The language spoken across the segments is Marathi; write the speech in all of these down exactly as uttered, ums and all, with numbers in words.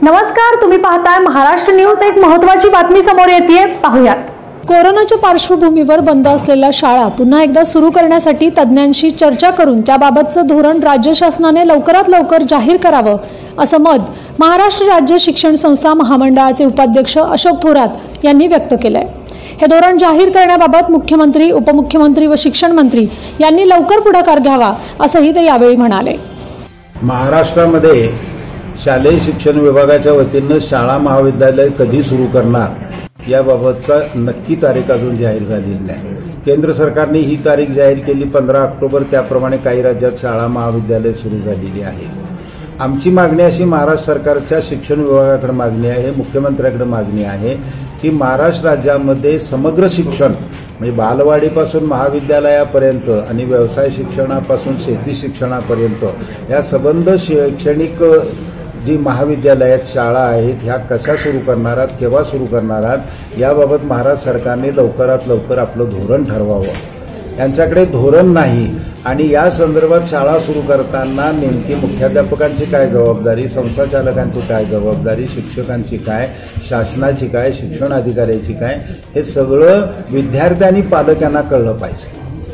नमस्कार, तुम्ही पाहताय महाराष्ट्र न्यूज। एक महत्त्वाची बातमी समोर येतेय, पाहूयात। कोरोनाच्या पार्श्वभूमीवर बंद असलेल्या शाळा पुन्हा एकदा सुरू करण्यासाठी तज्ञांशी चर्चा करून त्याबाबतचं धोरण राज्य शासनाने लवकरात लवकर जाहीर करावं, असं मत महाराष्ट्र राज्य शिक्षण संस्था महामंडळाचे उपाध्यक्ष अशोक थोरात यांनी व्यक्त केलंय। हे धोरण जाहीर करण्याबाबत मुख्यमंत्री, उपमुख्यमंत्री व शिक्षण मंत्री यांनी लवकर पुढाकार घ्यावा, असंही ते यावेळी म्हणाले। महाराष्ट्रामध्ये शालेय शिक्षण विभागाच्या वतीनं शाळा महाविद्यालय कधी सुरू करणार याबाबतचा नक्की तारीख अजून जाहीर झालेली नाही। केंद्र सरकारने ही तारीख जाहीर केली पंधरा ऑक्टोबर, त्याप्रमाणे काही राज्यात शाळा महाविद्यालय सुरू झालेली आहे। आमची मागणी अशी महाराष्ट्र सरकारच्या शिक्षण विभागाकडे मागणी आहे, मुख्यमंत्र्यांकडे मागणी आहे की महाराष्ट्र राज्यामध्ये समग्र शिक्षण म्हणजे बालवाडीपासून महाविद्यालयापर्यंत आणि व्यवसाय शिक्षणापासून शेती शिक्षणापर्यंत या संबंध शैक्षणिक जी महाविद्यालयात शाळा आहेत ह्या कशा सुरू करणार आहात, केव्हा सुरू करणार आहात याबाबत महाराष्ट्र सरकारने लवकरात लवकर आपलं धोरण ठरवावं। यांच्याकडे धोरण नाही आणि या संदर्भात शाळा सुरू करताना नेमकी मुख्याध्यापकांची काय जबाबदारी, संस्थाचालकांची काय जबाबदारी, शिक्षकांची काय, शासनाची काय, शिक्षण अधिकाऱ्याची काय, हे सगळं विद्यार्थी आणि पालकांना कळलं पाहिजे।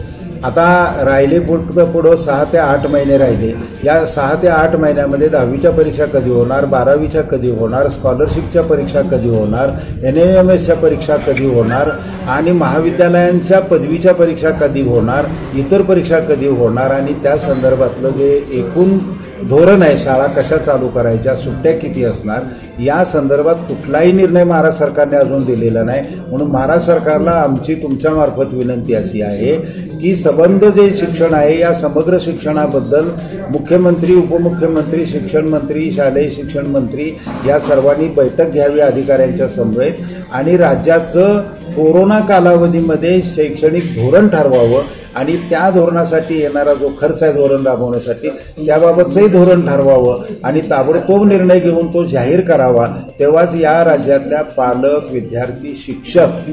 आता राहिले पुढं पुढं सहा ते आठ महिने राहिले। या सहा ते आठ महिन्यामध्ये दहावीच्या परीक्षा कधी होणार, बारावीच्या कधी होणार, स्कॉलरशिपच्या परीक्षा कधी होणार, एन एम एसच्या परीक्षा कधी होणार आणि महाविद्यालयांच्या पदवीच्या परीक्षा कधी होणार, इतर परीक्षा कधी होणार आणि त्या संदर्भातलं जे एकूण धोरण आहे, शाळा कशा चालू करायच्या, सुट्ट्या किती असणार, या संदर्भात कुठलाही निर्णय महाराष्ट्र सरकारने अजून दिलेला नाही। म्हणून महाराष्ट्र सरकारला आमची तुमच्या मार्फत विनंती अशी आहे की संबंध जे शिक्षण आहे या समग्र शिक्षणाबद्दल मुख्यमंत्री, उपमुख्यमंत्री, शिक्षण मंत्री, शालेय शिक्षण मंत्री या सर्वांनी बैठक घ्यावी अधिकाऱ्यांच्या समवेत आणि राज्याचं कोरोना कालावधीमध्ये शैक्षणिक धोरण ठरवावं आणि त्या धोरणासाठी येणारा जो खर्च आहे धोरण राबवण्यासाठी त्याबाबतचंही धोरण ठरवावं आणि ताबडतोब निर्णय घेऊन तो जाहीर करावा। तेव्हाच या राज्यातल्या पालक, विद्यार्थी, शिक्षक,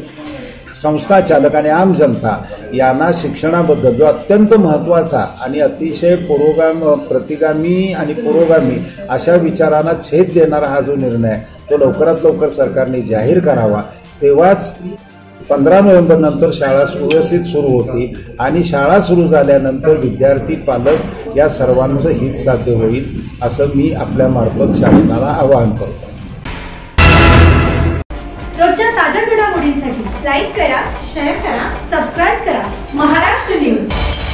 संस्था चालक आणि आम जनता यांना शिक्षणाबद्दल जो अत्यंत महत्वाचा आणि अतिशय पुरोगामी, प्रतिगामी आणि पुरोगामी अशा विचारांना छेद देणारा हा जो निर्णय तो लवकरात लवकर सरकारने जाहीर करावा। तेव्हाच पंधरा नोव्हेंबर नंतर शाळा व्यवस्थित सुरू होती आणि शाळा सुरू झाल्यानंतर विद्यार्थी, पालक या सर्वांचं हित साध्य होईल, असं मी आपल्या मार्फत शासनाला आवाहन करतो। रोजच्या ताज्या घडामोडींसाठी लाईक करा, शेअर करा, सबस्क्राईब करा महाराष्ट्र न्यूज।